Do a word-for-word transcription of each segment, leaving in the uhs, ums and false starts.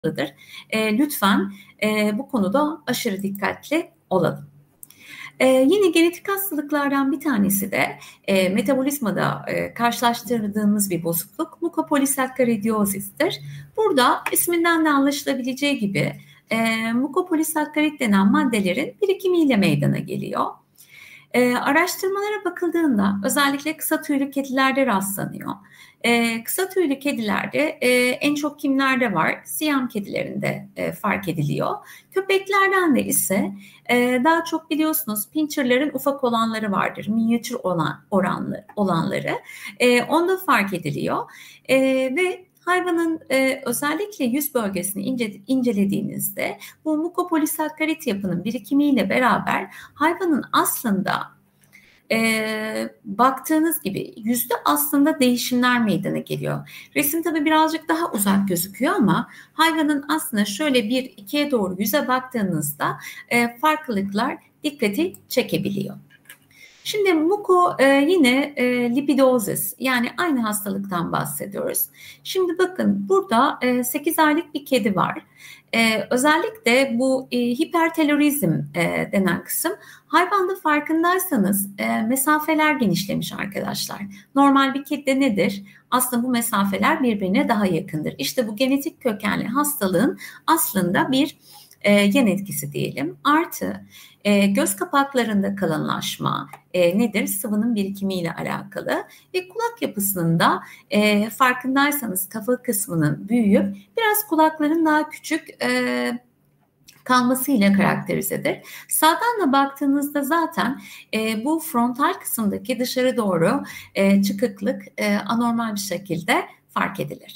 E, lütfen e, bu konuda aşırı dikkatli olalım. Ee, yine genetik hastalıklardan bir tanesi de e, metabolizmada e, karşılaştırdığımız bir bozukluk mukopolisakkaridiyozistir. Burada isminden de anlaşılabileceği gibi e, mukopolisakkarit denen maddelerin birikimiyle meydana geliyor. E, araştırmalara bakıldığında özellikle kısa tüylü kedilerde rastlanıyor. E, kısa tüylü kedilerde e, en çok kimlerde var? Siyam kedilerinde e, fark ediliyor. Köpeklerden de ise e, daha çok biliyorsunuz pincher'ların ufak olanları vardır. Minyatür olan oranlı olanları. E, onda fark ediliyor. E, ve hayvanın e, özellikle yüz bölgesini ince, incelediğinizde bu mukopolisakkarit yapının birikimiyle beraber hayvanın aslında e, baktığınız gibi yüzde aslında değişimler meydana geliyor. Resim tabii birazcık daha uzak gözüküyor ama hayvanın aslında şöyle bir ikiye doğru yüze baktığınızda e, farklılıklar dikkati çekebiliyor. Şimdi muko e, yine e, lipidozis, yani aynı hastalıktan bahsediyoruz. Şimdi bakın burada e, sekiz aylık bir kedi var. E, özellikle bu e, hipertelorizm e, denen kısım hayvanda farkındaysanız e, mesafeler genişlemiş arkadaşlar. Normal bir kedide nedir? Aslında bu mesafeler birbirine daha yakındır. İşte bu genetik kökenli hastalığın aslında bir e, yan etkisi diyelim. Artı e, göz kapaklarında kalınlaşma e, nedir? Sıvının birikimiyle alakalı ve kulak yapısının da e, farkındaysanız kafa kısmının büyüyüp biraz kulakların daha küçük e, kalmasıyla karakterizedir. Sağdan da baktığınızda zaten e, bu frontal kısımdaki dışarı doğru e, çıkıklık e, anormal bir şekilde fark edilir.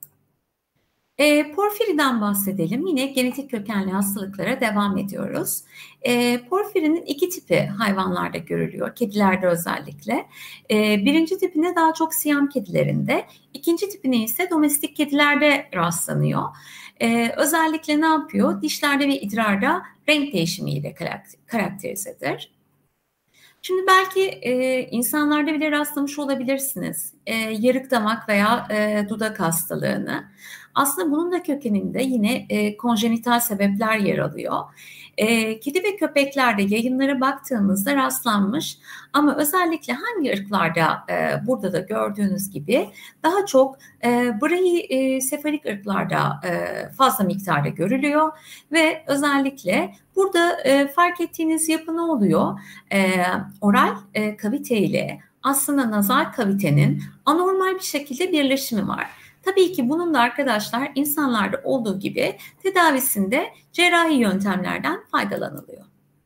E, porfiriden bahsedelim. Yine genetik kökenli hastalıklara devam ediyoruz. E, porfirinin iki tipi hayvanlarda görülüyor. Kedilerde özellikle. E, birinci tipine daha çok siyam kedilerinde. İkinci tipine ise domestik kedilerde rastlanıyor. E, özellikle ne yapıyor? Dişlerde ve idrarda renk değişimiyle karakterizedir. Şimdi belki e, insanlarda bile rastlamış olabilirsiniz. E, yarık damak veya e, dudak hastalığını. Aslında bunun da kökeninde yine e, konjenital sebepler yer alıyor. E, kedi ve köpeklerde yayınlara baktığımızda rastlanmış ama özellikle hangi ırklarda e, burada da gördüğünüz gibi daha çok e, brahisefalik ırklarda e, fazla miktarda görülüyor ve özellikle burada e, fark ettiğiniz yapı ne oluyor? E, oral e, kavite ile aslında nazal kavitenin anormal bir şekilde birleşimi var. Tabii ki bunun da arkadaşlar insanlarda olduğu gibi tedavisinde cerrahi yöntemlerden faydalanılıyor.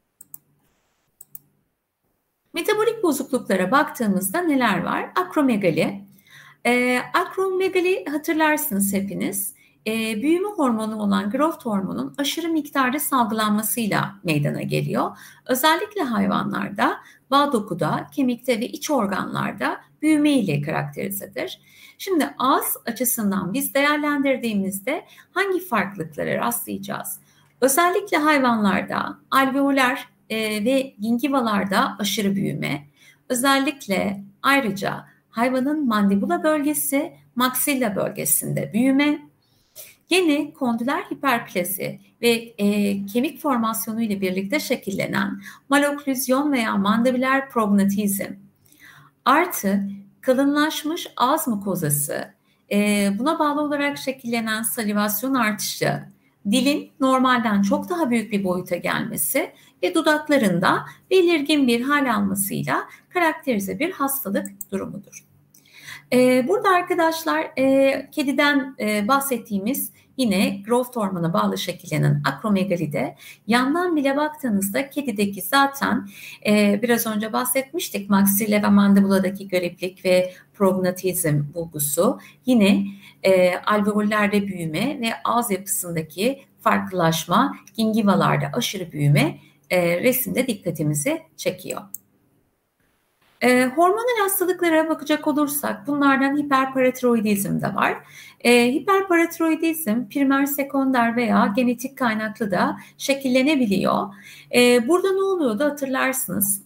Metabolik bozukluklara baktığımızda neler var? Akromegali. E, akromegali hatırlarsınız hepiniz. E, büyüme hormonu olan growth hormonun aşırı miktarda salgılanmasıyla meydana geliyor. Özellikle hayvanlarda, bağ dokuda, kemikte ve iç organlarda büyüme ile karakterizedir. Şimdi ağız açısından biz değerlendirdiğimizde hangi farklılıklara rastlayacağız? Özellikle hayvanlarda alveolar e, ve gingivalarda aşırı büyüme, özellikle ayrıca hayvanın mandibula bölgesi, maksilla bölgesinde büyüme, gene kondüler hiperplazi ve e, kemik formasyonu ile birlikte şekillenen maloklüzyon veya mandibular prognatizm, artı kalınlaşmış ağız mukozası, e, buna bağlı olarak şekillenen salivasyon artışı, dilin normalden çok daha büyük bir boyuta gelmesi ve dudaklarında belirgin bir hal almasıyla karakterize bir hastalık durumudur. E, burada arkadaşlar e, kediden e, bahsettiğimiz yine growth hormona bağlı şekillenen akromegalide yandan bile baktığınızda kedideki zaten e, biraz önce bahsetmiştik maksille ve mandibuladaki gariplik ve prognatizm bulgusu, yine e, alveollerde büyüme ve ağız yapısındaki farklılaşma, gingivalarda aşırı büyüme e, resimde dikkatimizi çekiyor. E, hormonal hastalıklara bakacak olursak bunlardan hiperparatiroidizm de var. E, hiperparatiroidizm primer, sekonder veya genetik kaynaklı da şekillenebiliyor. E, burada ne oluyordu hatırlarsınız.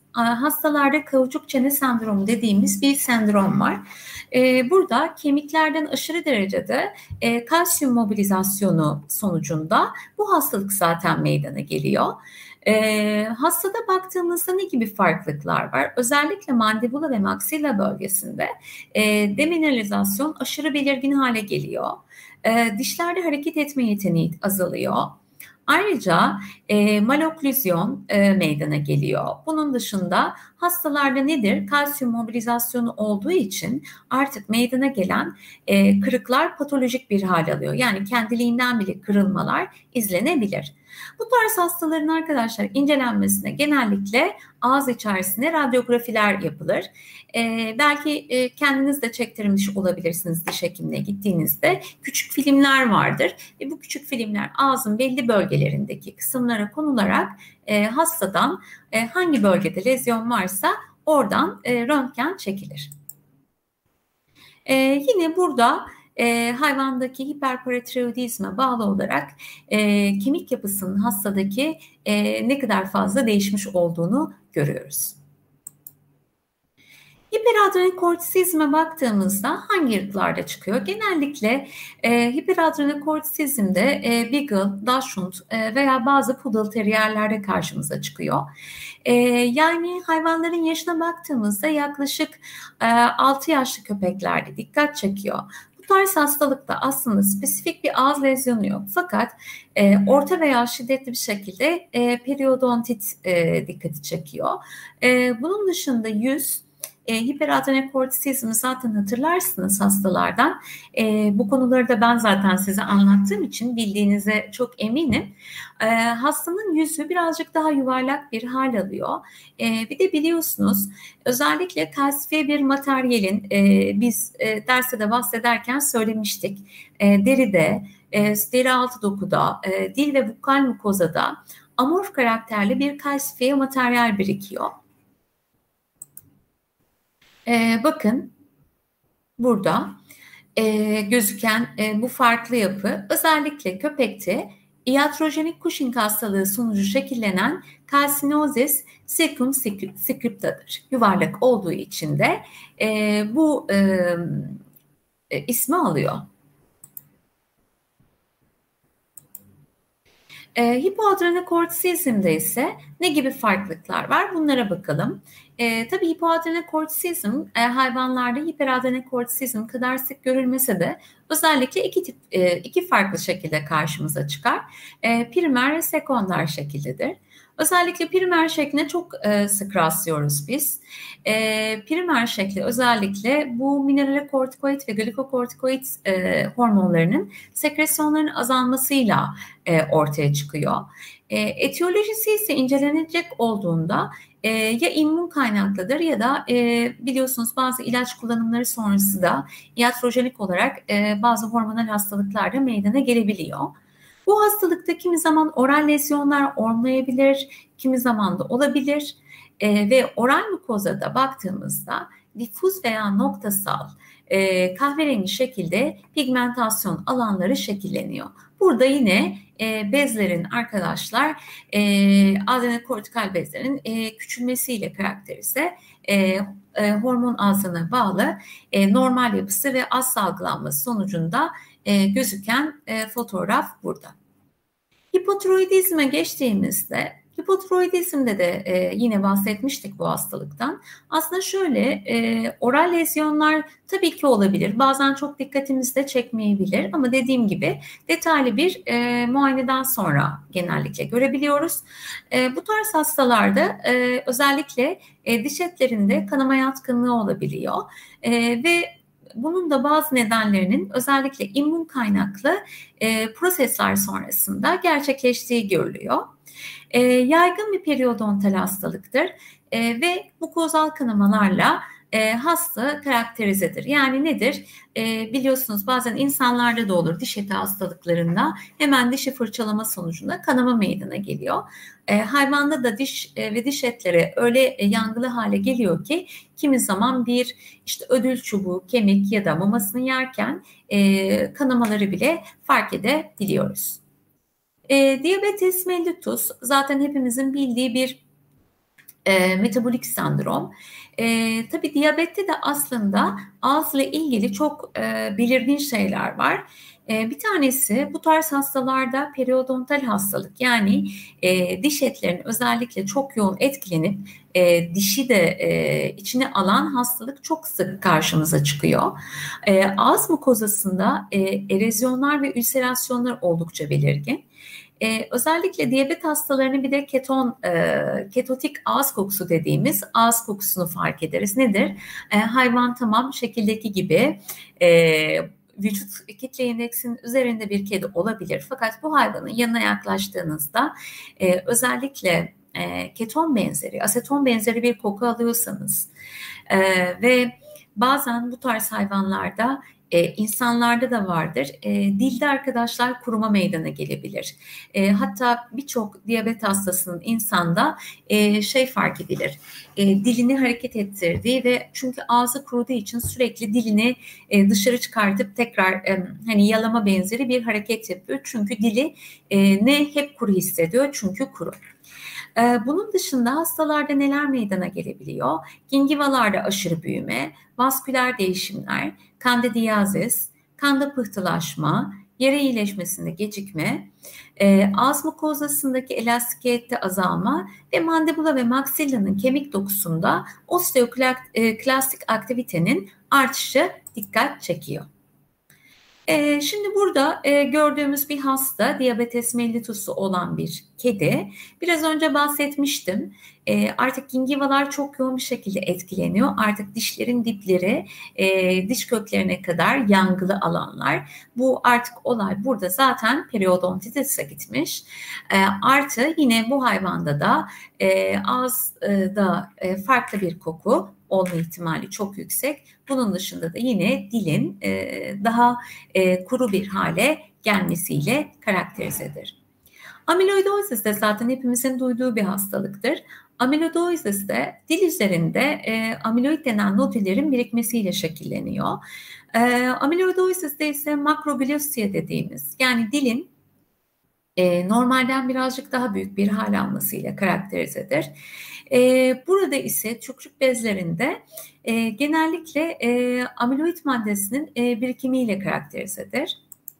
hastalarda kauçuk çene sendromu dediğimiz bir sendrom var. Burada kemiklerden aşırı derecede kalsiyum mobilizasyonu sonucunda bu hastalık zaten meydana geliyor. E, hastada baktığımızda ne gibi farklılıklar var? Özellikle mandibula ve maksilla bölgesinde e, demineralizasyon aşırı belirgin hale geliyor. E, dişlerde hareket etme yeteneği azalıyor. Ayrıca e, maloklüzyon e, meydana geliyor. Bunun dışında hastalarda nedir? Kalsiyum mobilizasyonu olduğu için artık meydana gelen e, kırıklar patolojik bir hal alıyor. Yani kendiliğinden bile kırılmalar izlenebilir. Bu tarz hastaların arkadaşlar incelenmesine genellikle ağız içerisine radyografiler yapılır. Ee, belki e, kendiniz de çektirmiş olabilirsiniz diş hekimine gittiğinizde. Küçük filmler vardır ve bu küçük filmler ağzın belli bölgelerindeki kısımlara konularak e, hastadan e, hangi bölgede lezyon varsa oradan e, röntgen çekilir. E, yine burada E, hayvandaki hiperparatiroidizme bağlı olarak e, kemik yapısının hastadaki e, ne kadar fazla değişmiş olduğunu görüyoruz. Hiperadrenokortisizme baktığımızda hangi ırklarda çıkıyor? Genellikle e, hiperadrenokortisizmde e, Beagle, Dachshund e, veya bazı Poodle Terrier'lerde karşımıza çıkıyor. E, yani hayvanların yaşına baktığımızda yaklaşık e, altı yaşlı köpeklerde dikkat çekiyor. Bu tarz hastalıkta aslında spesifik bir ağız lezyonu yok. Fakat e, orta veya şiddetli bir şekilde e, periodontit e, dikkati çekiyor. E, bunun dışında yüz, E, hiperadrenokortisizmi zaten hatırlarsınız hastalardan. E, bu konuları da ben zaten size anlattığım için bildiğinize çok eminim. E, hastanın yüzü birazcık daha yuvarlak bir hal alıyor. E, bir de biliyorsunuz özellikle kalsifiye bir materyalin e, biz e, derste de bahsederken söylemiştik. E, deride, e, deri altı dokuda, e, dil ve bukal mukozada amorf karakterli bir kalsifiye materyal birikiyor. Ee, bakın burada e, gözüken e, bu farklı yapı özellikle köpekte iatrojenik Cushing hastalığı sonucu şekillenen kalsinozis circumscriptadır. Yuvarlak olduğu için de e, bu e, e, ismi alıyor. E, hipoadrenokortisizmde ise ne gibi farklılıklar var? Bunlara bakalım. E, tabii hipoadrenokortisizm e, hayvanlarda hiperadrenokortisizm kadar sık görülmese de özellikle iki tip e, iki farklı şekilde karşımıza çıkar. E, primer ve sekonder şekildedir. Özellikle primer şekline çok e, sık rastlıyoruz biz. E, primer şekli özellikle bu mineralokortikoid ve glikokortikoid e, hormonlarının sekresyonlarının azalmasıyla e, ortaya çıkıyor. E, etiyolojisi ise incelenecek olduğunda e, ya immün kaynaklıdır ya da e, biliyorsunuz bazı ilaç kullanımları sonrası da iatrojenik olarak e, bazı hormonal hastalıklar da meydana gelebiliyor. Bu hastalıkta kimi zaman oral lezyonlar olmayabilir, kimi zaman da olabilir e, ve oral mukozada baktığımızda difuz veya noktasal e, kahverengi şekilde pigmentasyon alanları şekilleniyor. Burada yine e, bezlerin arkadaşlar e, adrenokortikal bezlerin e, küçülmesiyle karakterize e, e, hormon azlığına bağlı e, normal yapısı ve az salgılanması sonucunda e, gözüken e, fotoğraf burada. Hipotiroidizme geçtiğimizde, hipotiroidizmde de e, yine bahsetmiştik bu hastalıktan. Aslında şöyle e, oral lezyonlar tabii ki olabilir. Bazen çok dikkatimizi de çekmeyebilir ama dediğim gibi detaylı bir e, muayeneden sonra genellikle görebiliyoruz. E, bu tarz hastalarda e, özellikle e, diş etlerinde kanama yatkınlığı olabiliyor e, ve bunun da bazı nedenlerinin özellikle immün kaynaklı e, prosesler sonrasında gerçekleştiği görülüyor. E, yaygın bir periodontal hastalıktır e, ve mukozal kanamalarla e, hasta karakterizedir. Yani nedir? E, biliyorsunuz bazen insanlarda da olur diş eti hastalıklarında hemen dişi fırçalama sonucunda kanama meydana geliyor. E, hayvanda da diş e, ve diş etleri öyle e, yangılı hale geliyor ki kimi zaman bir işte ödül çubuğu, kemik ya da mamasını yerken e, kanamaları bile fark edebiliyoruz. E, diyabetes mellitus zaten hepimizin bildiği bir E, metabolik sendrom. E, tabii diyabette de aslında ağızla ilgili çok e, belirgin şeyler var. E, bir tanesi bu tarz hastalarda periodontal hastalık, yani e, diş etlerinin özellikle çok yoğun etkilenip e, dişi de e, içine alan hastalık çok sık karşımıza çıkıyor. E, ağız mukozasında e, erozyonlar ve ülserasyonlar oldukça belirgin. Ee, özellikle diyabet hastalarının bir de keton, e, ketotik ağız kokusu dediğimiz ağız kokusunu fark ederiz. Nedir? E, hayvan tamam şekildeki gibi e, vücut kitle indeksinin üzerinde bir kedi olabilir. Fakat bu hayvanın yanına yaklaştığınızda e, özellikle e, keton benzeri, aseton benzeri bir koku alıyorsanız e, ve bazen bu tarz hayvanlarda Ee, insanlarda da vardır. Ee, dilde arkadaşlar kuruma meydana gelebilir. Ee, hatta birçok diyabet hastasının insanda e, şey fark edilir. E, dilini hareket ettirdiği ve çünkü ağzı kuruduğu için sürekli dilini e, dışarı çıkartıp tekrar e, hani yalama benzeri bir hareket yapıyor. Çünkü dili e, ne hep kuru hissediyor çünkü kuru. Bunun dışında hastalarda neler meydana gelebiliyor? Gingivalarda aşırı büyüme, vasküler değişimler, kandidiyazis, kanda pıhtılaşma, yara iyileşmesinde gecikme, ağız mukozasındaki elastikiyette azalma ve mandibula ve maksillanın kemik dokusunda osteoklastik aktivitenin artışı dikkat çekiyor. Ee, şimdi burada e, gördüğümüz bir hasta, diabetes mellitusu olan bir kedi. Biraz önce bahsetmiştim. E, artık gingivalar çok yoğun bir şekilde etkileniyor. Artık dişlerin dipleri, e, diş köklerine kadar yangılı alanlar. Bu artık olay burada zaten periodontitise gitmiş. E, artı yine bu hayvanda da e, ağızda e, farklı bir koku olma ihtimali çok yüksek. Bunun dışında da yine dilin e, daha e, kuru bir hale gelmesiyle karakterizedir. Amiloidozis de zaten hepimizin duyduğu bir hastalıktır. Amiloidozis de dil üzerinde e, amiloid denen nodüllerin birikmesiyle şekilleniyor. E, amiloidozis de ise makroglossia dediğimiz, yani dilin e, normalden birazcık daha büyük bir hal almasıyla karakterizedir. E, burada ise tükürük bezlerinde e, genellikle e, amiloid maddesinin e, birikimiyle karakterizedir.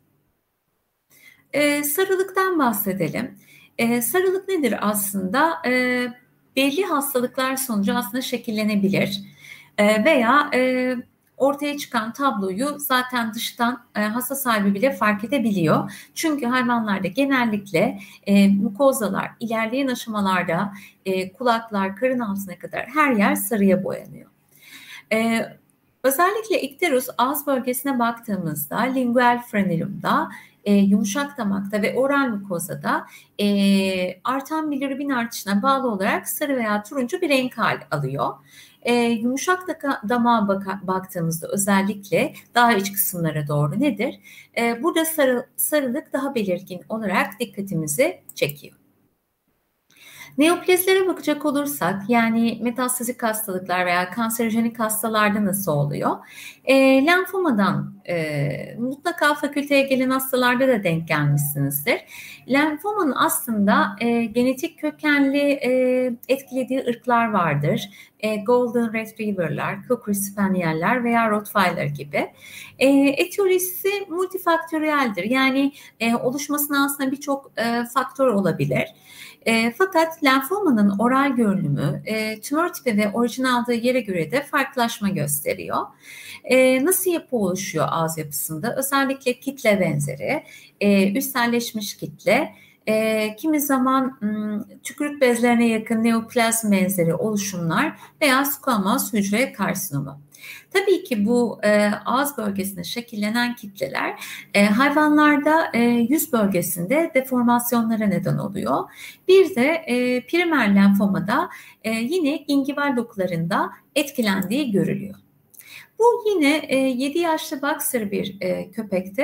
E, sarılıktan bahsedelim. E, sarılık nedir aslında? E, belli hastalıklar sonucu aslında şekillenebilir e, veya e, ortaya çıkan tabloyu zaten dıştan e, hasta sahibi bile fark edebiliyor. Çünkü hayvanlarda genellikle e, mukozalar ilerleyen aşamalarda e, kulaklar, karın altına kadar her yer sarıya boyanıyor. E, özellikle ikterus ağız bölgesine baktığımızda lingual frenulumda, e, yumuşak damakta ve oral mukozada e, artan bilirubin artışına bağlı olarak sarı veya turuncu bir renk hal alıyor. E, yumuşak damağa baka, baktığımızda özellikle daha iç kısımlara doğru nedir? E, burada sarı, sarılık daha belirgin olarak dikkatimizi çekiyor. Neoplazilere bakacak olursak, yani metastazik hastalıklar veya kanserojenik hastalarda nasıl oluyor? E, lenfomadan e, mutlaka fakülteye gelen hastalarda da denk gelmişsinizdir. Lenfomanın aslında e, genetik kökenli e, etkilediği ırklar vardır. E, Golden Retriever'lar, Cocker Spaniel'ler veya Rottweiler gibi. E, etiyolojisi multifaktöriyeldir. Yani e, oluşmasına aslında birçok e, faktör olabilir. E, fakat lenfomanın oral görünümü, e, tümör tipi ve orijin aldığı yere göre de farklılaşma gösteriyor. E, nasıl yapı oluşuyor ağız yapısında? Özellikle kitle benzeri, e, üstelleşmiş kitle, e, kimi zaman m, tükürük bezlerine yakın neoplazm benzeri oluşumlar veya squamous hücre karsinomu. Tabii ki bu e, ağız bölgesinde şekillenen kitleler e, hayvanlarda e, yüz bölgesinde deformasyonlara neden oluyor. Bir de e, primer lenfomada e, yine gingival dokularında etkilendiği görülüyor. Bu yine e, yedi yaşlı boxer bir e, köpekte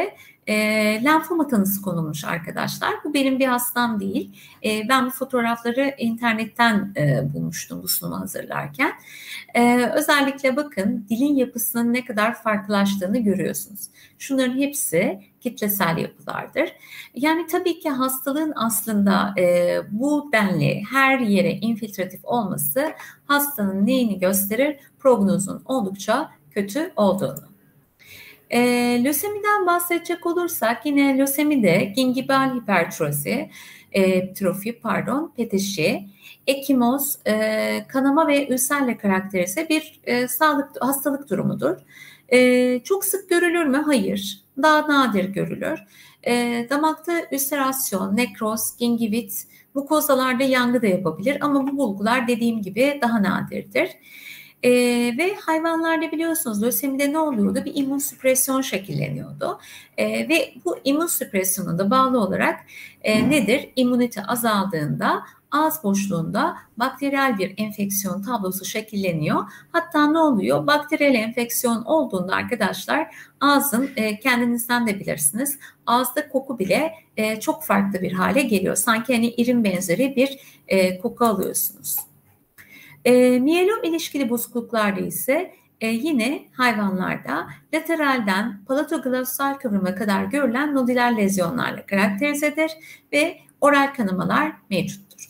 e, lenfoma tanısı konulmuş arkadaşlar. Bu benim bir hastam değil. E, ben bu fotoğrafları internetten e, bulmuştum bu sunumu hazırlarken. E, özellikle bakın dilin yapısının ne kadar farklılaştığını görüyorsunuz. Şunların hepsi kitlesel yapılardır. Yani tabii ki hastalığın aslında e, bu denli her yere infiltratif olması hastanın neyini gösterir? Prognozun oldukça kötü olduğunu. E, lösemiden bahsedecek olursak yine lösemide gingival hipertrofi, e, trofi, pardon, peteşi, ekimoz, e, kanama ve ülserle karakterize bir e, sağlık hastalık durumudur. E, çok sık görülür mü? Hayır. Daha nadir görülür. E, damakta ülserasyon, nekroz, gingivit, mukozalarda yangı da yapabilir ama bu bulgular dediğim gibi daha nadirdir. Ee, ve hayvanlarda biliyorsunuz lösemide ne oluyordu? Bir immünsüpresyon şekilleniyordu. Ee, ve bu immünsüpresyona da bağlı olarak e, nedir? İmmünite azaldığında ağız boşluğunda bakteriyel bir enfeksiyon tablosu şekilleniyor. Hatta ne oluyor? Bakteriyel enfeksiyon olduğunda arkadaşlar ağzın e, kendinizden de bilirsiniz. Ağızda koku bile e, çok farklı bir hale geliyor. Sanki hani irin benzeri bir e, koku alıyorsunuz. E, miyelom ilişkili bozukluklarda ise e, yine hayvanlarda lateralden palatoglossal kıvrıma kadar görülen nodüler lezyonlarla karakterizedir ve oral kanamalar mevcuttur.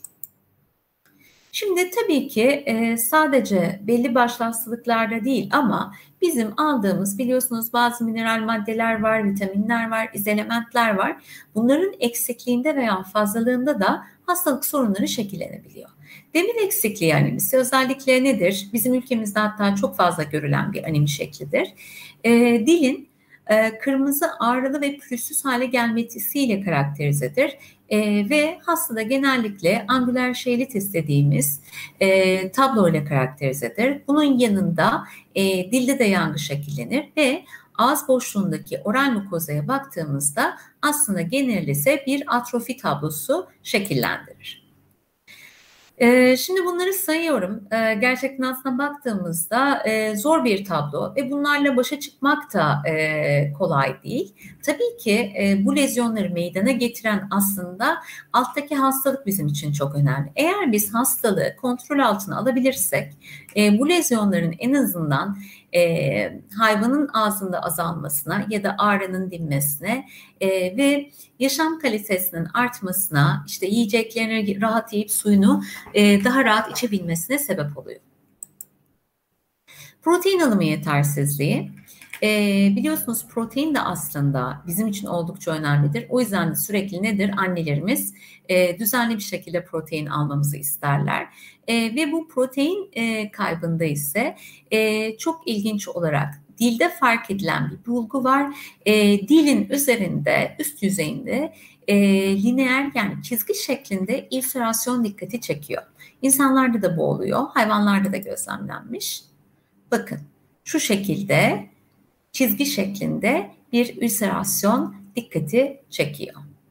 Şimdi tabii ki e, sadece belli başlı hastalıklarda değil ama bizim aldığımız biliyorsunuz bazı mineral maddeler var, vitaminler var, izelementler var. Bunların eksikliğinde veya fazlalığında da hastalık sorunları şekillenebiliyor. Demir eksikliği anemisi özellikle nedir? Bizim ülkemizde hatta çok fazla görülen bir anemi şeklidir. E, dilin e, kırmızı, ağrılı ve pürüzsüz hale gelmesiyle karakterizedir. E, ve hastada genellikle angüler şeylitis dediğimiz e, tablo ile karakterizedir. Bunun yanında e, dilde de yangı şekillenir ve ağız boşluğundaki oral mukozaya baktığımızda aslında generalize bir atrofi tablosu şekillendirir. Ee, şimdi bunları sayıyorum. Ee, gerçekten aslında baktığımızda e, zor bir tablo ve bunlarla başa çıkmak da e, kolay değil. Tabii ki e, bu lezyonları meydana getiren aslında alttaki hastalık bizim için çok önemli. Eğer biz hastalığı kontrol altına alabilirsek e, bu lezyonların en azından e, hayvanın ağzında azalmasına ya da ağrının dinmesine e, ve yaşam kalitesinin artmasına, işte yiyeceklerini rahat yiyip suyunu e, daha rahat içebilmesine sebep oluyor. Protein alımı yetersizliği. E, biliyorsunuz protein de aslında bizim için oldukça önemlidir. O yüzden de sürekli nedir? Annelerimiz e, düzenli bir şekilde protein almamızı isterler. E, ve bu protein e, kaybında ise e, çok ilginç olarak dilde fark edilen bir bulgu var. E, dilin üzerinde, üst yüzeyinde e, lineer yani çizgi şeklinde ülserasyon dikkati çekiyor. İnsanlarda da bu oluyor, hayvanlarda da gözlemlenmiş. Bakın şu şekilde çizgi şeklinde bir ülserasyon dikkati çekiyor.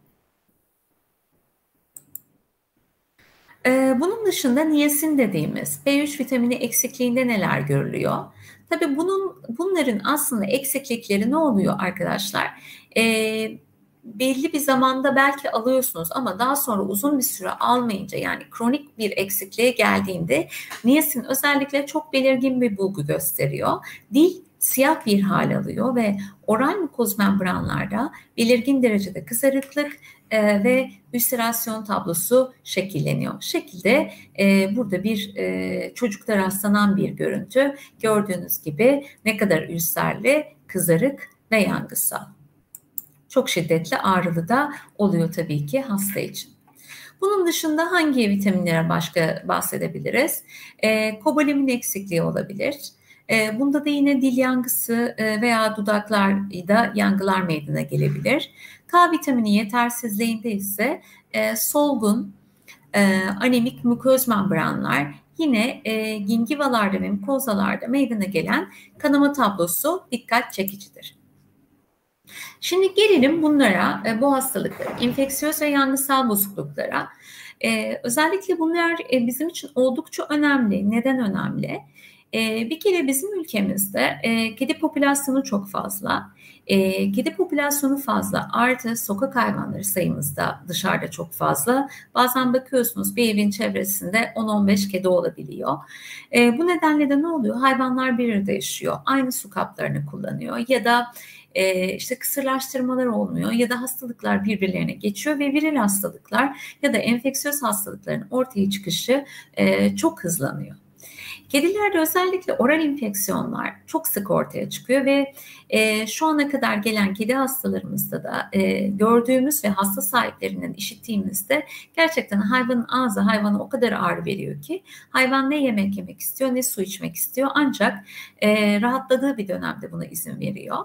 Ee, bunun dışında niyasin dediğimiz B üç vitamini eksikliğinde neler görülüyor? Tabii bunun bunların aslında eksiklikleri ne oluyor arkadaşlar? Ee, belli bir zamanda belki alıyorsunuz ama daha sonra uzun bir süre almayınca yani kronik bir eksikliğe geldiğinde niyasin özellikle çok belirgin bir bulgu gösteriyor. Dil siyah bir hal alıyor ve oral mukoz membranlarda belirgin derecede kızarıklık e, ve ülserasyon tablosu şekilleniyor. Şekilde e, burada bir e, çocukta rastlanan bir görüntü. Gördüğünüz gibi ne kadar ülserli, kızarık ve yangısal. Çok şiddetli ağrılı da oluyor tabii ki hasta için. Bunun dışında hangi vitaminlere başka bahsedebiliriz? E, kobalamin eksikliği olabilir. E, bunda da yine dil yangısı e, veya dudaklarda yangılar meydana gelebilir. K vitamini yetersizliğinde ise e, solgun, e, anemik muköz membranlar yine e, gingivalarda ve mukozalarda meydana gelen kanama tablosu dikkat çekicidir. Şimdi gelelim bunlara, e, bu hastalıklara, infeksiyöz ve yangısal bozukluklara. E, özellikle bunlar e, bizim için oldukça önemli. Neden önemli? E, bir kere bizim ülkemizde e, kedi popülasyonu çok fazla E, kedi popülasyonu fazla, artı sokak hayvanları sayımız da dışarıda çok fazla. Bazen bakıyorsunuz bir evin çevresinde on on beş kedi olabiliyor. E, bu nedenle de ne oluyor? Hayvanlar bir arada yaşıyor, aynı su kaplarını kullanıyor ya da e, işte kısırlaştırmalar olmuyor ya da hastalıklar birbirlerine geçiyor ve viral hastalıklar ya da enfeksiyöz hastalıkların ortaya çıkışı e, çok hızlanıyor. Kedilerde özellikle oral enfeksiyonlar çok sık ortaya çıkıyor ve e, şu ana kadar gelen kedi hastalarımızda da e, gördüğümüz ve hasta sahiplerinden işittiğimizde gerçekten hayvanın ağzı hayvana o kadar ağrı veriyor ki hayvan ne yemek yemek istiyor ne su içmek istiyor, ancak e, rahatladığı bir dönemde buna izin veriyor.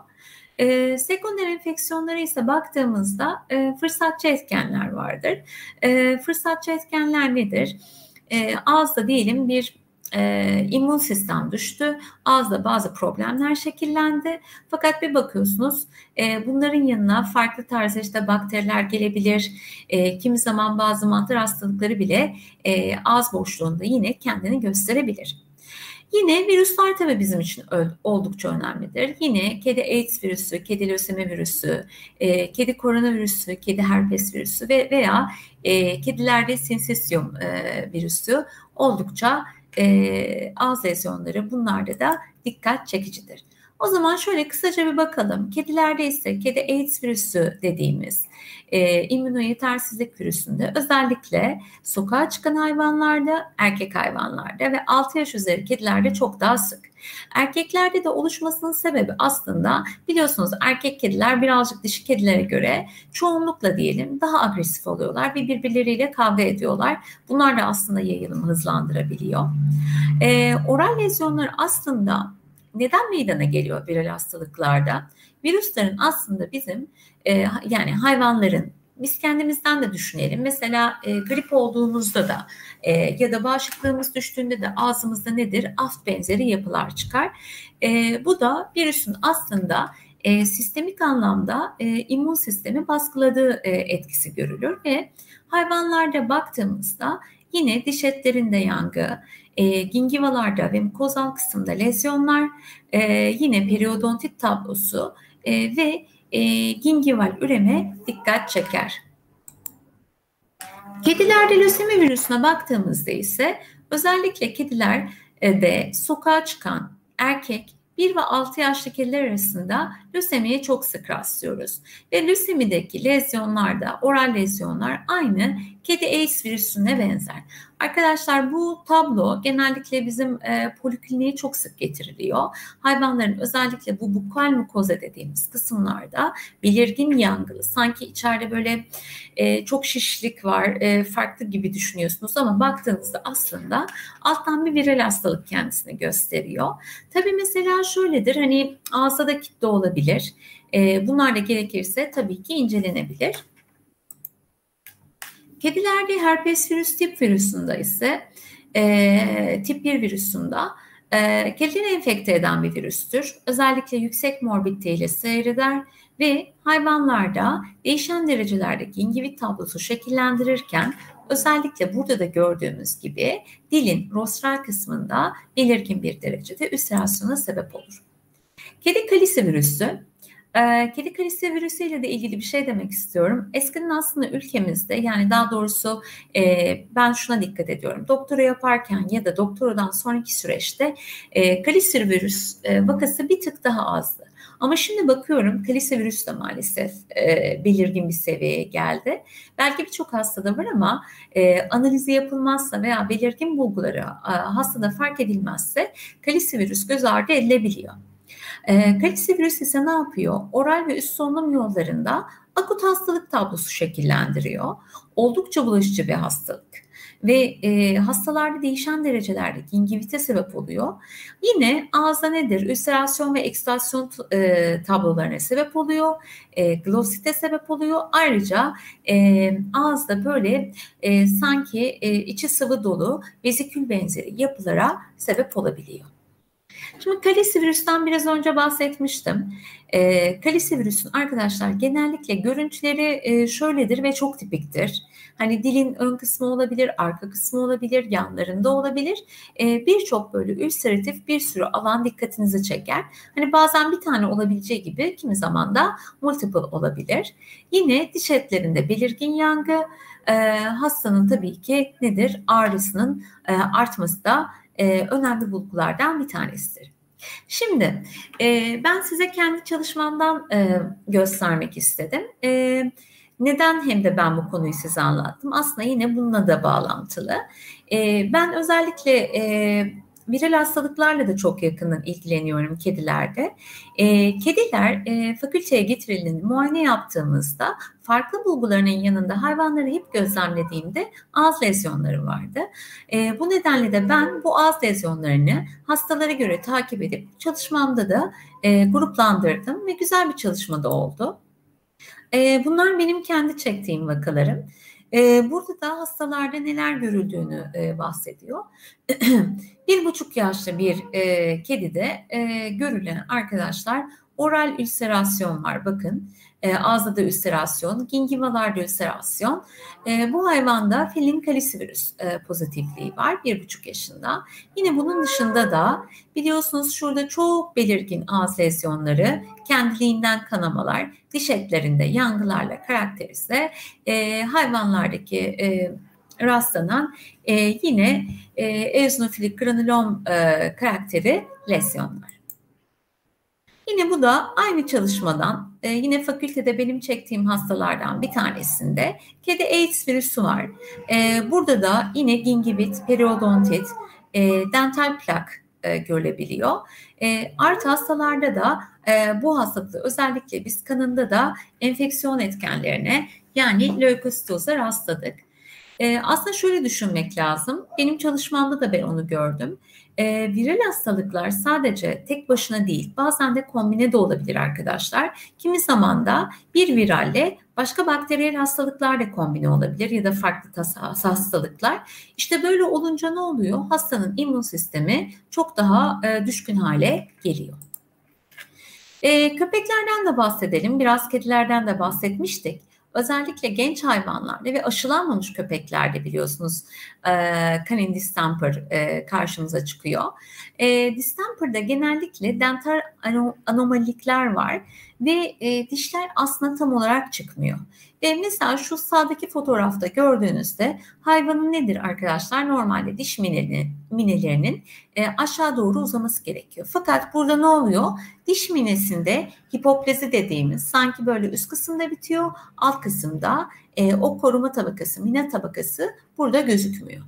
E, sekonder enfeksiyonlara ise baktığımızda e, fırsatçı etkenler vardır. E, fırsatçı etkenler nedir? E, ağızda diyelim bir e, immün sistem düştü, ağızda bazı problemler şekillendi. Fakat bir bakıyorsunuz e, bunların yanına farklı tarzda işte bakteriler gelebilir. E, kimi zaman bazı mantar hastalıkları bile e, ağız boşluğunda yine kendini gösterebilir. Yine virüsler tabii bizim için oldukça önemlidir. Yine kedi AIDS virüsü, kedi lösemi virüsü, e, kedi koronavirüsü, kedi herpes virüsü ve veya e, kedilerde sinsitium e, virüsü oldukça e, ağız lezyonları, bunlarda da dikkat çekicidir. O zaman şöyle kısaca bir bakalım. Kedilerde ise kedi AIDS virüsü dediğimiz e, immünoyetersizlik virüsünde özellikle sokağa çıkan hayvanlarda, erkek hayvanlarda ve altı yaş üzeri kedilerde çok daha sık. Erkeklerde de oluşmasının sebebi aslında biliyorsunuz erkek kediler birazcık dişi kedilere göre çoğunlukla diyelim daha agresif oluyorlar ve birbirleriyle kavga ediyorlar. Bunlar da aslında yayılımı hızlandırabiliyor. E, oral lezyonlar aslında neden meydana geliyor viral hastalıklarda? Virüslerin aslında bizim e, yani hayvanların, biz kendimizden de düşünelim. Mesela e, grip olduğumuzda da e, ya da bağışıklığımız düştüğünde de ağzımızda nedir? Aft benzeri yapılar çıkar. E, bu da virüsün aslında e, sistemik anlamda e, immün sistemi baskıladığı e, etkisi görülür ve hayvanlarda baktığımızda yine diş etlerinde yangı, e, gingivalarda ve mukozal kısımda lezyonlar, e, yine periodontit tablosu e, ve e, gingival üreme dikkat çeker. Kedilerde lösemi virüsüne baktığımızda ise özellikle kedilerde sokağa çıkan erkek bir ve altı yaşlı kediler arasında lösemiye çok sık rastlıyoruz. Ve lösemideki lezyonlarda, oral lezyonlar aynı kedi AIDS virüsüne benzer. Arkadaşlar bu tablo genellikle bizim e, polikliniğe çok sık getiriliyor. Hayvanların özellikle bu bukal mukoza dediğimiz kısımlarda belirgin yangılı, sanki içeride böyle e, çok şişlik var, e, farklı gibi düşünüyorsunuz ama baktığınızda aslında alttan bir viral hastalık kendisini gösteriyor. Tabii mesela şöyledir, hani ağızda da kitle olabilir. E, bunlar da gerekirse tabii ki incelenebilir. Kedilerde herpes virüs tip virüsünde ise e, tip bir virüsünde e, kedileri enfekte eden bir virüstür. Özellikle yüksek morbidite ile seyreder ve hayvanlarda değişen derecelerde gingivit tablosu şekillendirirken özellikle burada da gördüğümüz gibi dilin rostral kısmında belirgin bir derecede ülserasyona sebep olur. Kedi kalisi virüsü. Kedi kalisi virüsüyle de ilgili bir şey demek istiyorum. Eskiden aslında ülkemizde, yani daha doğrusu ben şuna dikkat ediyorum. Doktora yaparken ya da doktoradan sonraki süreçte kalisi virüs vakası bir tık daha azdı. Ama şimdi bakıyorum kalisi virüs de maalesef e, belirgin bir seviyeye geldi. Belki birçok hastada var ama e, analizi yapılmazsa veya belirgin bulguları e, hastada fark edilmezse kalisi virüs göz ardı edilebiliyor. E, kalisi virüs ise ne yapıyor? Oral ve üst solunum yollarında akut hastalık tablosu şekillendiriyor. Oldukça bulaşıcı bir hastalık. Ve e, hastalarda değişen derecelerde gingivite sebep oluyor. Yine ağızda nedir? Ülserasyon ve ekstrasyon e, tablolarına sebep oluyor. E, glossite sebep oluyor. Ayrıca e, ağızda böyle e, sanki e, içi sıvı dolu vezikül benzeri yapılara sebep olabiliyor. Şimdi kalisivirüsten biraz önce bahsetmiştim. E, kalisivirüsün arkadaşlar genellikle görüntüleri e, şöyledir ve çok tipiktir. Hani dilin ön kısmı olabilir, arka kısmı olabilir, yanlarında olabilir. E, Birçok böyle ülseratif bir sürü alan dikkatinizi çeker. Hani bazen bir tane olabileceği gibi kimi zaman da multiple olabilir. Yine diş etlerinde belirgin yangı, e, hastanın tabii ki nedir? Ağrısının e, artması da e, önemli bulgulardan bir tanesidir. Şimdi e, ben size kendi çalışmamdan e, göstermek istedim. E, neden hem de ben bu konuyu size anlattım? Aslında yine bununla da bağlantılı. E, ben özellikle e, viral hastalıklarla da çok yakından ilgileniyorum kedilerde. E, kediler e, fakülteye getirildiğinde muayene yaptığımızda farklı bulgularının yanında hayvanları hep gözlemlediğimde ağız lezyonları vardı. E, bu nedenle de ben bu ağız lezyonlarını hastalara göre takip edip çalışmamda da e, gruplandırdım ve güzel bir çalışma da oldu. E, bunlar benim kendi çektiğim vakalarım. E, burada da hastalarda neler görüldüğünü e, bahsediyor. Bir buçuk yaşlı bir e, kedide e, görülen arkadaşlar oral ülserasyon var. Bakın e, ağızda da ülserasyon, gingivalarda ülserasyon. E, bu hayvanda felin kalisivirüs e, pozitifliği var bir buçuk yaşında. Yine bunun dışında da biliyorsunuz şurada çok belirgin ağız lezyonları, kendiliğinden kanamalar, diş etlerinde yangılarla karakterize e, hayvanlardaki e, rastlanan e, yine e, eozinofilik granulom e, karakteri lezyonlar. Yine bu da aynı çalışmadan e, yine fakültede benim çektiğim hastalardan bir tanesinde kedi AIDS virüsü var. E, burada da yine gingivit, periodontit, e, dental plak e, görülebiliyor. E, artı hastalarda da e, bu hastalığı özellikle biz kanında da enfeksiyon etkenlerine yani lökositoza rastladık. E, aslında şöyle düşünmek lazım. Benim çalışmamda da ben onu gördüm. E, viral hastalıklar sadece tek başına değil, bazen de kombine de olabilir arkadaşlar. Kimi zaman da bir viralle başka bakteriyel hastalıklar da kombine olabilir ya da farklı hastalıklar. İşte böyle olunca ne oluyor? Hastanın immün sistemi çok daha e, düşkün hale geliyor. E, köpeklerden de bahsedelim, biraz kedilerden de bahsetmiştik. Özellikle genç hayvanlarda ve aşılanmamış köpeklerde biliyorsunuz e, canine distemper e, karşımıza çıkıyor. E, distemper'da genellikle dental anomalilikler var ve e, dişler aslında tam olarak çıkmıyor. Ve mesela şu sağdaki fotoğrafta gördüğünüzde hayvanın nedir arkadaşlar? Normalde diş minelerinin, minelerinin e, aşağı doğru uzaması gerekiyor. Fakat burada ne oluyor? Diş minesinde hipoplezi dediğimiz sanki böyle üst kısımda bitiyor, alt kısımda e, o koruma tabakası, mine tabakası burada gözükmüyor.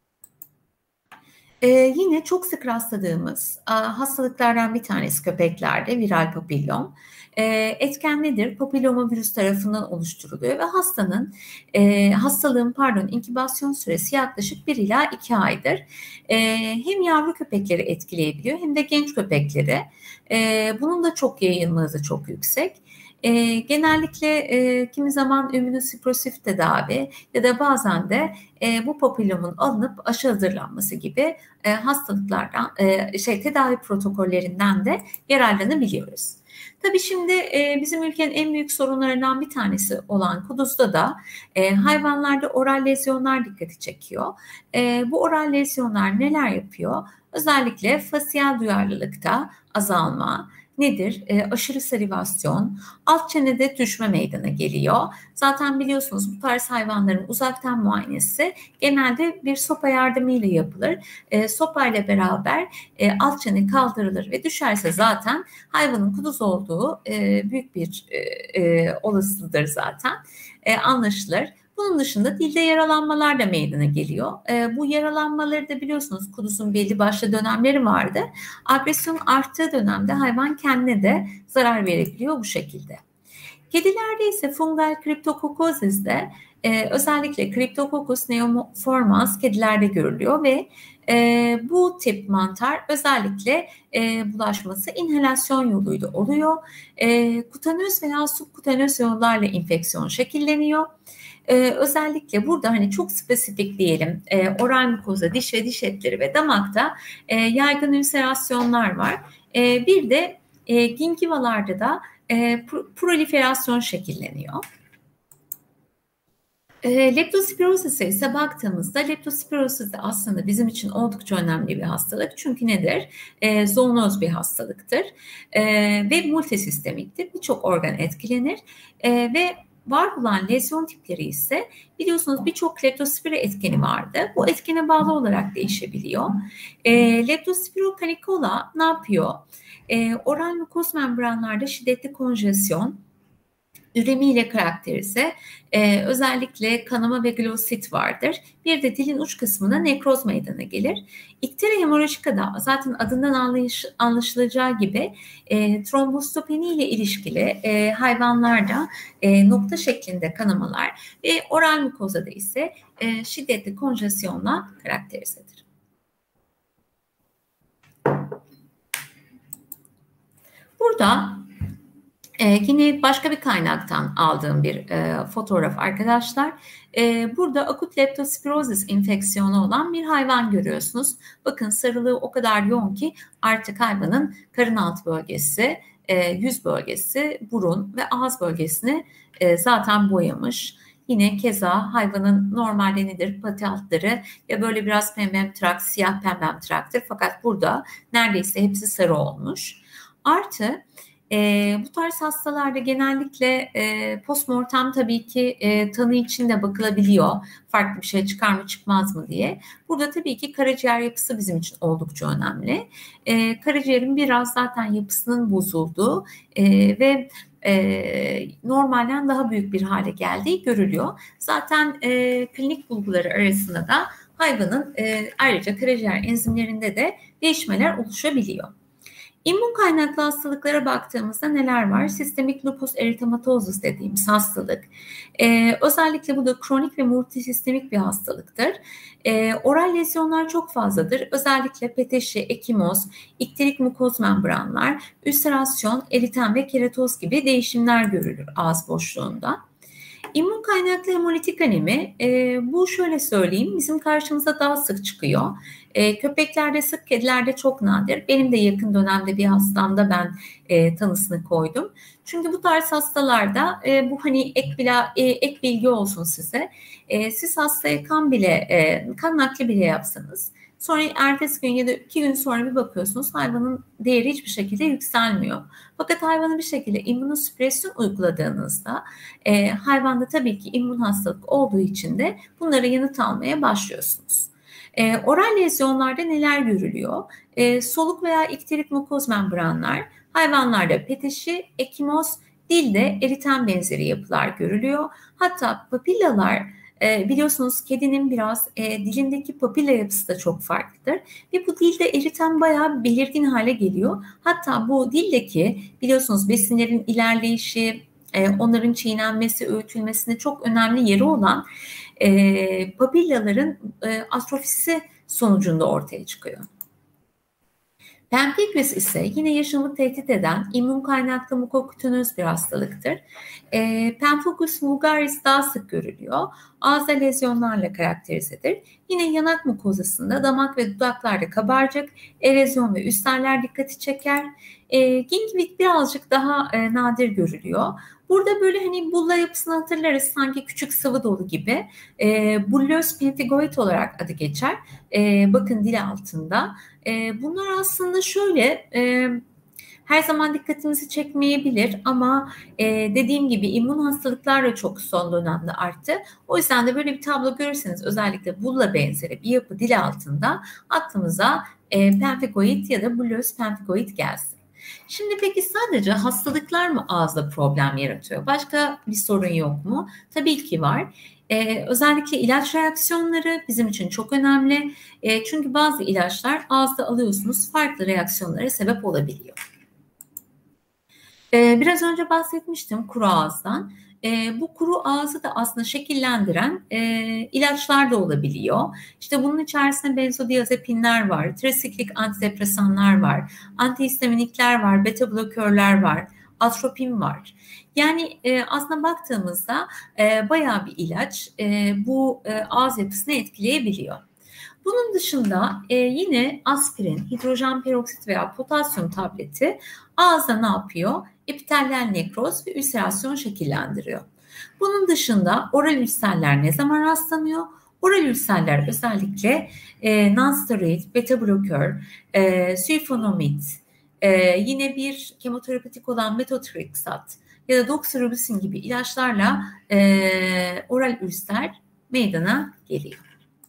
Ee, yine çok sık rastladığımız a, hastalıklardan bir tanesi köpeklerde viral papillom. E, etken nedir? Papillomavirüs tarafından oluşturuluyor ve hastanın e, hastalığın pardon inkübasyon süresi yaklaşık bir ila iki aydır. E, hem yavru köpekleri etkileyebiliyor hem de genç köpekleri. E, bunun da çok yayılma hızı çok yüksek. E, genellikle e, kimi zaman ümünosüpresif tedavi ya da bazen de e, bu papillomun alınıp aşı hazırlanması gibi e, hastalıklardan, e, şey tedavi protokollerinden de yararlanabiliyoruz. Tabii şimdi e, bizim ülkenin en büyük sorunlarından bir tanesi olan kuduzda da e, hayvanlarda oral lezyonlar dikkati çekiyor. E, bu oral lezyonlar neler yapıyor? Özellikle fasyal duyarlılıkta azalma, nedir? E, aşırı salivasyon, alt çenede düşme meydana geliyor. Zaten biliyorsunuz bu tarz hayvanların uzaktan muayenesi genelde bir sopa yardımıyla yapılır. E, sopa ile beraber e, alt çene kaldırılır ve düşerse zaten hayvanın kuduz olduğu e, büyük bir e, e, olasılıdır zaten. E, anlaşılır. Bunun dışında dilde yaralanmalar da meydana geliyor. E, bu yaralanmaları da biliyorsunuz kuduzun belli başlı dönemleri vardı. Agresyon arttığı dönemde hayvan kendine de zarar verebiliyor bu şekilde. Kedilerde ise fungal kriptokokozizde e, özellikle Cryptococcus neoformans kedilerde görülüyor ve e, bu tip mantar özellikle e, bulaşması inhalasyon yoluyla oluyor. E, kutanöz veya subkutanöz yollarla enfeksiyon şekilleniyor. Ee, özellikle burada hani çok spesifik diyelim e, oral mukoza, diş ve diş etleri ve damakta e, yaygın ülserasyonlar var. E, bir de e, gingivalarda da e, proliferasyon şekilleniyor. E, leptospirosis'e ise baktığımızda leptospirosis de aslında bizim için oldukça önemli bir hastalık. Çünkü nedir? E, zoonoz bir hastalıktır e, ve multisistemiktir. Birçok organ etkilenir e, ve var olan lezyon tipleri ise biliyorsunuz birçok leptospira etkeni vardı. Bu etkene bağlı olarak değişebiliyor. E, Leptospirocanicola ne yapıyor? E, oral mukoz membranlarda şiddetli konjesyon, üremiyle karakterize, ee, özellikle kanama ve glosit vardır. Bir de dilin uç kısmına nekroz meydana gelir. İktira hemorajika da zaten adından anlayış, anlaşılacağı gibi e, trombostopeni ile ilişkili e, hayvanlarda e, nokta şeklinde kanamalar ve oral mukozada ise e, şiddetli konjesyonla karakterizedir. Burada Ee, yine başka bir kaynaktan aldığım bir e, fotoğraf arkadaşlar. E, burada akut leptospirozis enfeksiyonu olan bir hayvan görüyorsunuz. Bakın sarılığı o kadar yoğun ki artık hayvanın karın altı bölgesi, e, yüz bölgesi, burun ve ağız bölgesini e, zaten boyamış. Yine keza hayvanın normalde nedir? Pati altları ve böyle biraz pembemtrak, siyah pembemtraktır. Fakat burada neredeyse hepsi sarı olmuş. Artı E, bu tarz hastalarda genellikle e, postmortem tabii ki e, tanı için de bakılabiliyor. Farklı bir şey çıkar mı çıkmaz mı diye. Burada tabii ki karaciğer yapısı bizim için oldukça önemli. E, karaciğerin biraz zaten yapısının bozulduğu e, ve e, normalden daha büyük bir hale geldiği görülüyor. Zaten e, klinik bulguları arasında da hayvanın e, ayrıca karaciğer enzimlerinde de değişmeler oluşabiliyor. İmmün kaynaklı hastalıklara baktığımızda neler var? Sistemik lupus eritematosus dediğimiz hastalık. Ee, özellikle bu da kronik ve multisistemik bir hastalıktır. Ee, oral lezyonlar çok fazladır. Özellikle peteşi, ekimoz, iktirik mukoz membranlar, ülserasyon, eritem ve keratoz gibi değişimler görülür ağız boşluğunda. İmmün kaynaklı hemolitik anemi, e, bu şöyle söyleyeyim, bizim karşımıza daha sık çıkıyor. E, köpeklerde sık, kedilerde çok nadir. Benim de yakın dönemde bir hastamda ben e, tanısını koydum. Çünkü bu tarz hastalarda e, bu hani ek, bila, e, ek bilgi olsun size. E, siz hastaya kan bile, e, kan nakli bile yapsanız, sonra ertesi gün ya da iki gün sonra bir bakıyorsunuz hayvanın değeri hiçbir şekilde yükselmiyor. Fakat hayvana bir şekilde immünosüpresyon uyguladığınızda e, hayvanda tabii ki immün hastalık olduğu için de bunlara yanıt almaya başlıyorsunuz. E, oral lezyonlarda neler görülüyor? E, soluk veya iktirik mukoz membranlar, hayvanlarda peteşi, ekimoz, dilde eritem benzeri yapılar görülüyor. Hatta papillalar, E, biliyorsunuz kedinin biraz e, dilindeki papilla yapısı da çok farklıdır. Ve bu dilde eritem bayağı belirgin hale geliyor. Hatta bu dildeki biliyorsunuz besinlerin ilerleyişi, e, onların çiğnenmesi, öğütülmesinde çok önemli yeri olan e, papillaların e, atrofisi sonucunda ortaya çıkıyor. Pemphigus ise yine yaşamı tehdit eden immün kaynaklı mukokütünöz bir hastalıktır. E, Pemphigus vulgaris daha sık görülüyor. Ağızda lezyonlarla karakterizedir. Yine yanak mukozasında damak ve dudaklarda kabarcık, erozyon ve üsteller dikkati çeker. E, gingivit birazcık daha e, nadir görülüyor. Burada böyle hani bulla yapısını hatırlarız, sanki küçük sıvı dolu gibi. E, bullöz pemphigoid olarak adı geçer. E, bakın dil altında. E, bunlar aslında şöyle, e, her zaman dikkatimizi çekmeyebilir ama e, dediğim gibi immün hastalıklar da çok son dönemde arttı. O yüzden de böyle bir tablo görürseniz özellikle bulla benzeri bir yapı dil altında aklımıza e, pemphigoid ya da bullöz pemphigoid gelsin. Şimdi peki sadece hastalıklar mı ağızda problem yaratıyor? Başka bir sorun yok mu? Tabii ki var. Ee, özellikle ilaç reaksiyonları bizim için çok önemli. Ee, çünkü bazı ilaçlar ağızda alıyorsunuz, farklı reaksiyonlara sebep olabiliyor. Ee, biraz önce bahsetmiştim kuru ağızdan. E, bu kuru ağzı da aslında şekillendiren e, ilaçlar da olabiliyor. İşte bunun içerisinde benzodiazepinler var, trisiklik antidepresanlar var, antihistaminikler var, beta blokörler var, atropin var. Yani e, aslında baktığımızda e, bayağı bir ilaç e, bu e, ağız yapısını etkileyebiliyor. Bunun dışında e, yine aspirin, hidrojen peroksit veya potasyum tableti ağızda ne yapıyor? Epitelyal nekroz ve ülserasyon şekillendiriyor. Bunun dışında oral ülserler ne zaman rastlanıyor? Oral ülserler özellikle e, non-steroid, beta blokör, e, sulfonamid, e, yine bir kemoterapetik olan metotrexat ya da doxorubicin gibi ilaçlarla e, oral ülser meydana geliyor.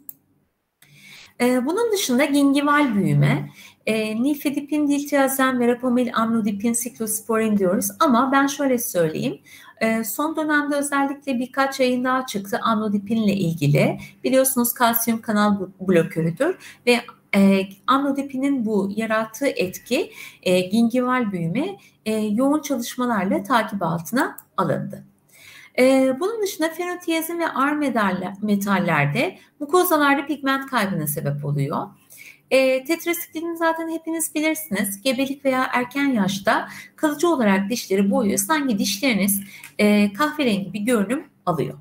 E, bunun dışında gingival büyüme, e, nifedipin, diltiazem, verapamil, amlodipin, siklosporin diyoruz ama ben şöyle söyleyeyim. E, son dönemde özellikle birkaç yayın daha çıktı amlodipinle ilgili. Biliyorsunuz kalsiyum kanal blokörüdür ve e, amlodipinin bu yarattığı etki e, gingival büyüme e, yoğun çalışmalarla takip altına alındı. Ee, bunun dışında fenotiyazin ve ağır metallerde mukozalarda pigment kaybına sebep oluyor. E, tetrasiklini zaten hepiniz bilirsiniz. Gebelik veya erken yaşta kalıcı olarak dişleri boyuyor. Sanki dişleriniz e, kahverengi bir görünüm alıyor.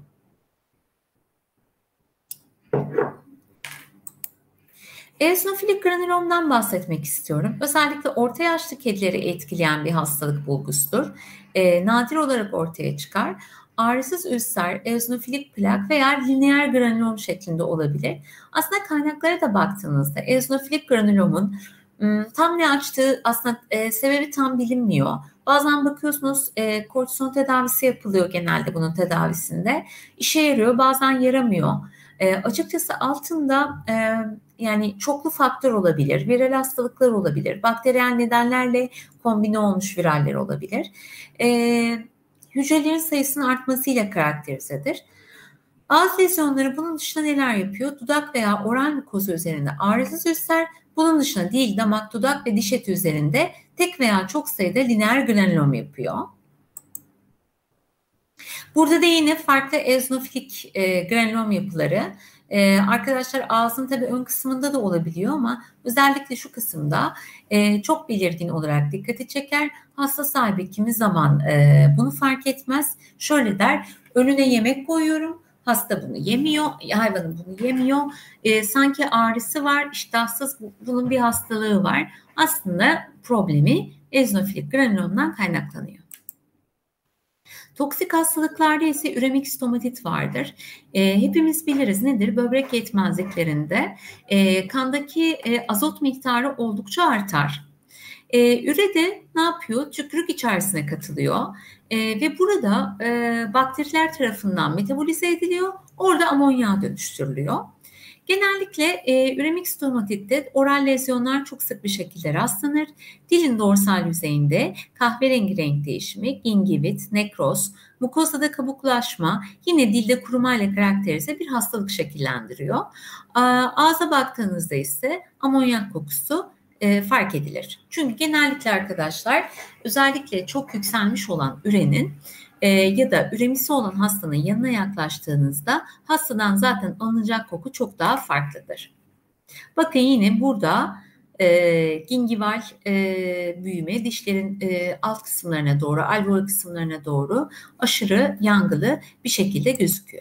Eozinofilik granülomdan bahsetmek istiyorum. Özellikle orta yaşlı kedileri etkileyen bir hastalık bulgusudur. E, nadir olarak ortaya çıkar. Ağrısız ülser, eozinofilik plak veya lineer granülom şeklinde olabilir. Aslında kaynaklara da baktığınızda eozinofilik granülomun tam ne açtığı aslında e, sebebi tam bilinmiyor. Bazen bakıyorsunuz e, kortizon tedavisi yapılıyor genelde bunun tedavisinde. İşe yarıyor, bazen yaramıyor. E, açıkçası altında e, yani çoklu faktör olabilir, viral hastalıklar olabilir, bakteriyel nedenlerle kombine olmuş viraller olabilir. E, hücrelerin sayısının artmasıyla karakterizedir. Ağız lezyonları bunun dışında neler yapıyor? Dudak veya oral mukoza üzerinde ağrısız ülser, bunun dışında dil, damak, dudak ve diş eti üzerinde tek veya çok sayıda lineer granülom yapıyor. Burada da yine farklı eozinofilik e, granülom yapıları. Ee, arkadaşlar ağzın tabii ön kısmında da olabiliyor ama özellikle şu kısımda e, çok belirgin olarak dikkati çeker. Hasta sahibi kimi zaman e, bunu fark etmez. Şöyle der, önüne yemek koyuyorum. Hasta bunu yemiyor, hayvanın bunu yemiyor. E, sanki ağrısı var, iştahsız, bunun bir hastalığı var. Aslında problemi eozinofilik granülomdan kaynaklanıyor. Toksik hastalıklarda ise üremik stomatit vardır. E, hepimiz biliriz nedir? Böbrek yetmezliklerinde e, kandaki e, azot miktarı oldukça artar. E, üre de ne yapıyor? Tükürük içerisine katılıyor e, ve burada e, bakteriler tarafından metabolize ediliyor. Orada amonyağa dönüştürülüyor. Genellikle e, üremik stomatitte oral lezyonlar çok sık bir şekilde rastlanır. Dilin dorsal yüzeyinde kahverengi renk değişimi, gingivit, nekroz, mukozada kabuklaşma, yine dilde kurumayla karakterize bir hastalık şekillendiriyor. Ağza baktığınızda ise amonyak kokusu e, fark edilir. Çünkü genellikle arkadaşlar özellikle çok yükselmiş olan ürenin E, ya da üremisi olan hastanın yanına yaklaştığınızda hastadan zaten alınacak koku çok daha farklıdır. Bakın yine burada e, gingival e, büyüme dişlerin e, alt kısımlarına doğru, alveolar kısımlarına doğru aşırı yangılı bir şekilde gözüküyor.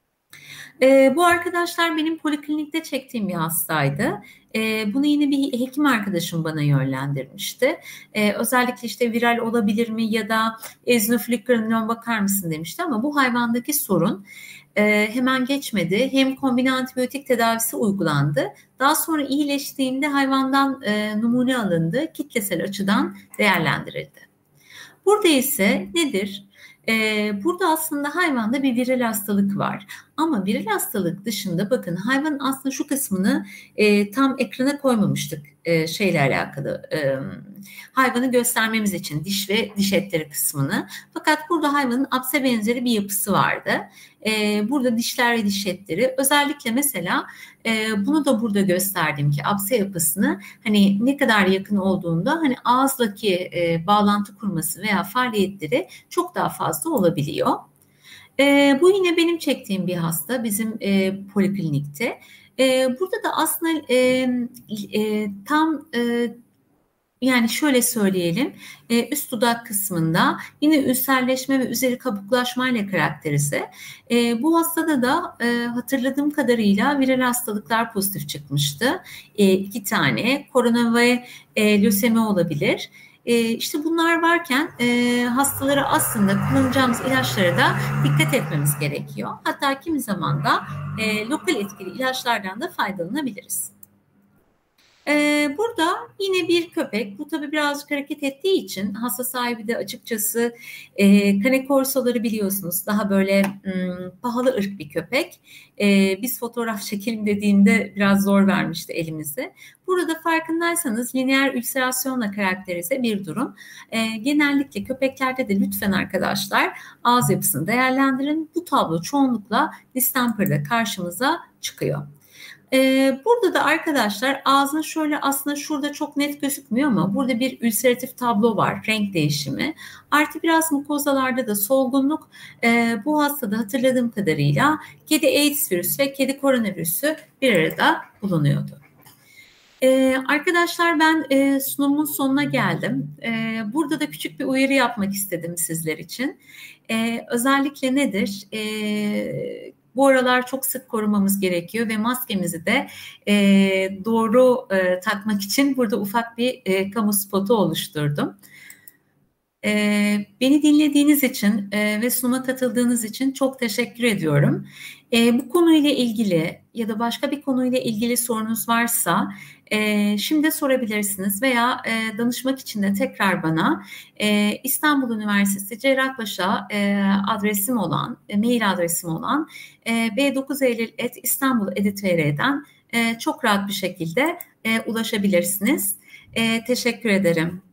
E, bu arkadaşlar benim poliklinikte çektiğim bir hastaydı. E, bunu yine bir hekim arkadaşım bana yönlendirmişti. E, özellikle işte viral olabilir mi ya da eozinofilik granülom bakar mısın demişti ama bu hayvandaki sorun e, hemen geçmedi. Hem kombine antibiyotik tedavisi uygulandı. Daha sonra iyileştiğinde hayvandan e, numune alındı. Kitlesel açıdan değerlendirildi. Burada ise nedir? Ee, burada aslında hayvanda bir viral hastalık var. Ama viral hastalık dışında bakın hayvanın aslında şu kısmını e, tam ekrana koymamıştık e, şeyle alakalı. E, hayvanı göstermemiz için diş ve diş etleri kısmını. Fakat burada hayvanın apse benzeri bir yapısı vardı. E, burada dişler ve diş etleri özellikle mesela e, bunu da burada gösterdim ki apse yapısını hani ne kadar yakın olduğunda hani ağızdaki e, bağlantı kurması veya faaliyetleri çok daha fazla olabiliyor. E, bu yine benim çektiğim bir hasta bizim e, poliklinikte. E, burada da aslında e, e, tam e, Yani şöyle söyleyelim, e, üst dudak kısmında yine ülserleşme ve üzeri kabuklaşmayla karakterize. E, bu hastada da e, hatırladığım kadarıyla viral hastalıklar pozitif çıkmıştı. E, iki tane korona ve e, lösemi olabilir. E, işte bunlar varken e, hastalara aslında kullanacağımız ilaçlara da dikkat etmemiz gerekiyor. Hatta kimi zaman da e, lokal etkili ilaçlardan da faydalanabiliriz. Ee, burada yine bir köpek, bu tabii birazcık hareket ettiği için hasta sahibi de açıkçası e, Cane Corso'ları biliyorsunuz, daha böyle m, pahalı ırk bir köpek. E, biz fotoğraf çekelim dediğinde biraz zor vermişti elimize. Burada farkındaysanız lineer ülserasyonla karakterize bir durum. E, genellikle köpeklerde de lütfen arkadaşlar ağız yapısını değerlendirin. Bu tablo çoğunlukla distemper'da karşımıza çıkıyor. Ee, burada da arkadaşlar ağzın şöyle, aslında şurada çok net gözükmüyor ama burada bir ülseratif tablo var, renk değişimi. Artı biraz mukozalarda da solgunluk. Ee, bu hastada hatırladığım kadarıyla kedi AIDS virüsü ve kedi koronavirüsü bir arada bulunuyordu. Ee, arkadaşlar ben e, sunumun sonuna geldim. Ee, burada da küçük bir uyarı yapmak istedim sizler için. Ee, özellikle nedir? Ee, bu aralar çok sık korumamız gerekiyor ve maskemizi de e, doğru e, takmak için burada ufak bir e, kamu spotu oluşturdum. Ee, beni dinlediğiniz için e, ve sunuma katıldığınız için çok teşekkür ediyorum. E, bu konuyla ilgili ya da başka bir konuyla ilgili sorunuz varsa e, şimdi sorabilirsiniz veya e, danışmak için de tekrar bana e, İstanbul Üniversitesi Cerrahpaşa e, adresim olan, e, mail adresim olan e, b dokuz eylül at istanbul nokta edu nokta tr'den e, çok rahat bir şekilde e, ulaşabilirsiniz. E, teşekkür ederim.